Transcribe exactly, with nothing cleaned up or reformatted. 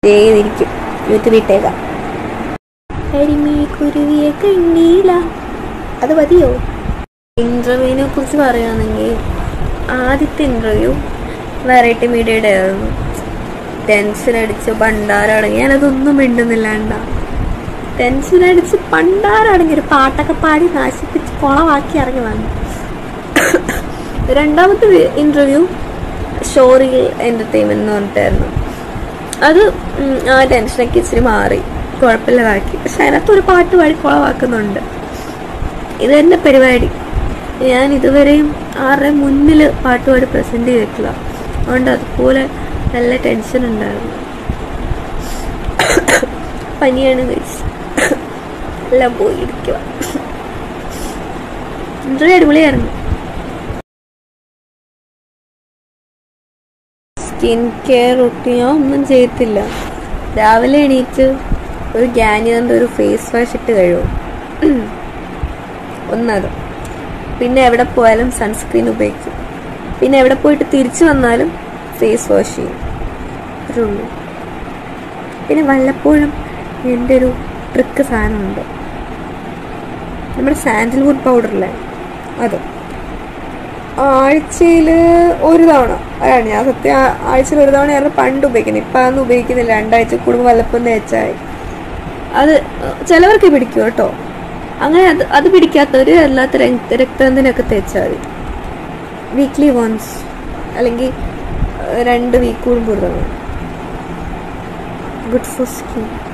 Save ചെയ്തിരിക്കും. യൂട്യൂബിൽ ഇട്ടേക്കാം. കരിമീ കുരുവിയെ കണ്ണീല. അത് മതിയോ? ഇൻ്റർവ്യൂവിനെ കുറിച്ച് പറയുകയാണെങ്കിൽ ആദ്യത്തെ ഇൻ്റർവ്യൂ വെറൈറ്റി മീഡിയയുടെ ആയിരുന്നു. ടെൻഷൻ അടിച്ച് പണ്ടാരടങ്ങി, ഞാനതൊന്നും മിണ്ടുന്നില്ലാണ്ട ടെൻഷൻ അടിച്ച് പണ്ടാരടങ്ങി ഒരു പാട്ടൊക്കെ പാടി നാശിപ്പിച്ച് കുളമാക്കി ഇറങ്ങി വന്നു. രണ്ടാമത്തെ ഇൻ്റർവ്യൂ ഷോറിൽ എൻ്റർടൈൻമെൻറ്റ് എന്ന് പറഞ്ഞിട്ടായിരുന്നു. അത് ആ ടെൻഷനൊക്കെ ഇച്ചിരി മാറി കുഴപ്പമില്ലതാക്കി. പക്ഷെ അതിനകത്തൊരു പാട്ട് പാടി കുളമാക്കുന്നുണ്ട്. ഇത് എൻ്റെ പരിപാടി. ഞാൻ ഇതുവരെയും ആരുടെ മുന്നിൽ പാട്ട് പാടി പ്രസൻറ്റ് ചെയ്തിട്ടില്ല. അതുകൊണ്ട് അതുപോലെ നല്ല ടെൻഷൻ ഉണ്ടായിരുന്നു. പനിയാണ് കഴിച്ച് എല്ലാം പോയിരിക്കുക. ഇൻ്റർവ്യൂ അടിപൊളിയായിരുന്നു. സ്കിൻ കെയർ റൊട്ടീനോ ഒന്നും ചെയ്യത്തില്ല. രാവിലെ എണീറ്റ് ഒരു ഗാനിയറിൻ്റെ ഒരു ഫേസ് വാഷ് ഇട്ട് കഴിയും. ഒന്നത്. പിന്നെ എവിടെ പോയാലും സൺസ്ക്രീൻ ഉപയോഗിക്കും. പിന്നെ എവിടെ പോയിട്ട് തിരിച്ചു വന്നാലും ഫേസ് വാഷ് ചെയ്യും. അത്രയുള്ളൂ. പിന്നെ വല്ലപ്പോഴും എൻ്റെ ഒരു ട്രിക്ക് സാധനമുണ്ട്. നമ്മുടെ സാൻഡൽവുഡ് പൗഡറില്ലേ, അത് ആഴ്ചയിൽ ഒരു തവണ അതാണ് ഞാൻ സത്യം ആഴ്ചയിൽ ഒരു തവണ ഞാൻ പണ്ട് ഉപയോഗിക്കുന്നത്. ഇപ്പം അതൊന്നും ഉപയോഗിക്കുന്നില്ല. രണ്ടാഴ്ച കൂടുമ്പോൾ വല്ലപ്പം തേച്ചായി. അത് ചിലവർക്ക് പിടിക്കും കേട്ടോ. അങ്ങനെ അത് അത് പിടിക്കാത്തവർ അല്ലാത്ത രക്തത്തിനൊക്കെ തേച്ചാൽ മതി. വീക്ക്ലി വൺസ് അല്ലെങ്കിൽ രണ്ട് വീക്ക് കൂടുമ്പോൾ ഒരു തവണ. Good for skin.